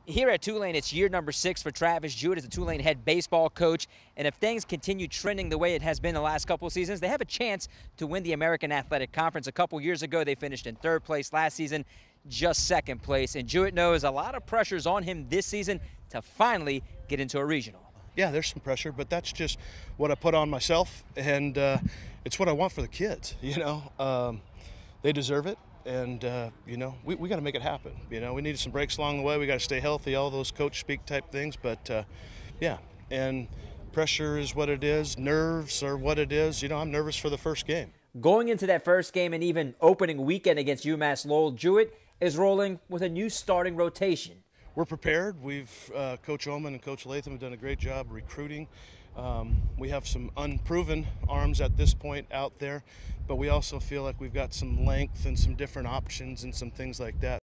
Here at Tulane, it's year number 6 for Travis Jewett as the Tulane head baseball coach. And if things continue trending the way it has been the last couple of seasons, they have a chance to win the American Athletic Conference. A couple years ago, they finished in 3rd place. Last season, just 2nd place. And Jewett knows a lot of pressure's on him this season to finally get into a regional. Yeah, there's some pressure, but that's just what I put on myself, and it's what I want for the kids. They deserve it. And, we got to make it happen. We needed some breaks along the way. We got to stay healthy, all those coach speak type things. But, yeah, and pressure is what it is. Nerves are what it is. I'm nervous for the first game. Going into that first game and even opening weekend against UMass Lowell, Jewett is rolling with a new starting rotation. We're prepared. Coach Oman and Coach Latham have done a great job recruiting. We have some unproven arms at this point out there, but we also feel like we've got some length and some different options and some things like that.